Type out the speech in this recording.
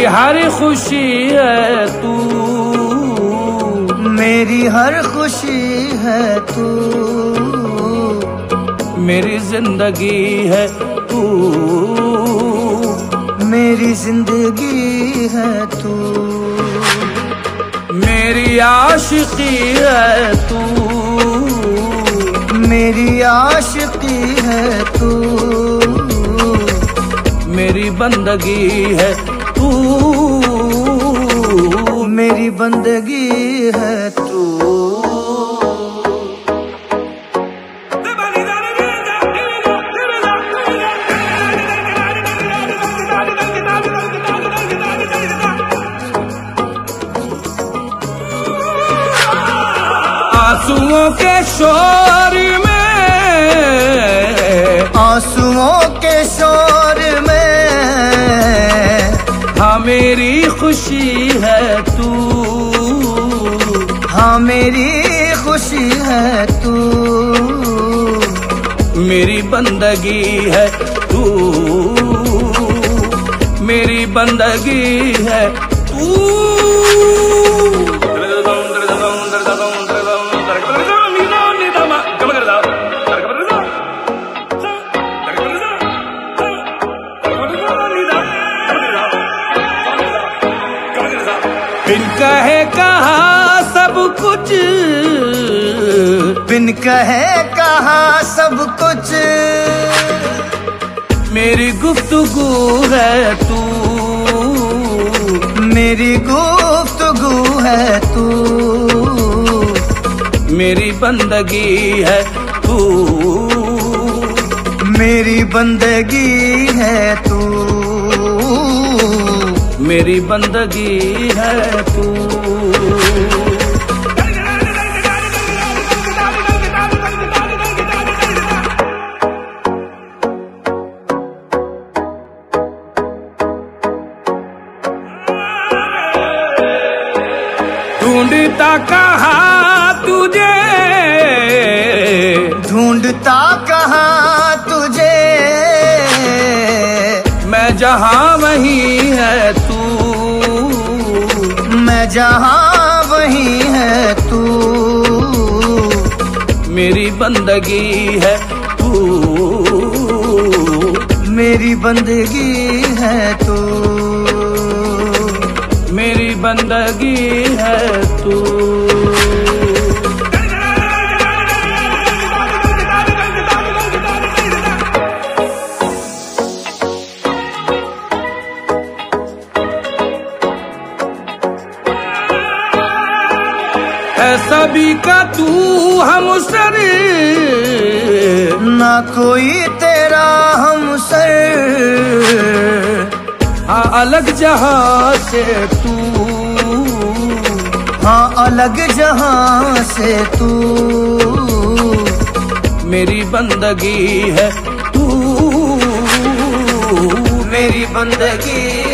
हर खुशी है तू, मेरी हर खुशी है तू, मेरी जिंदगी है तू, मेरी जिंदगी है तू, मेरी आशिकी है तू, मेरी आशिकी है तू, मेरी बंदगी है तू, मेरी बंदगी है तू। आंसुओं के शोर में, आंसुओं के शोर में, हाँ मेरी खुशी है तू, हाँ मेरी खुशी है तू, मेरी बंदगी है तू, मेरी बंदगी है तू। बिन कहे कहा सब कुछ, बिन कहे कहा सब कुछ, मेरी गुफ्तगू है तू, मेरी गुफ्तगू है तू, मेरी बंदगी है तू, मेरी बंदगी है तू, मेरी बंदगी है तू। ढूंढता कहाँ तुझे, ढूंढता कहाँ तुझे, मैं जहाँ वहीं है तू, मैं जहाँ वहीं है तू, मेरी बंदगी है तू, मेरी बंदगी है तू, मेरी बंदगी है तू। है सभी का तू हमसर, ना कोई तेरा हमसर, हाँ अलग जहां से तू, हाँ अलग जहां से तू, मेरी बंदगी है तू, मेरी बंदगी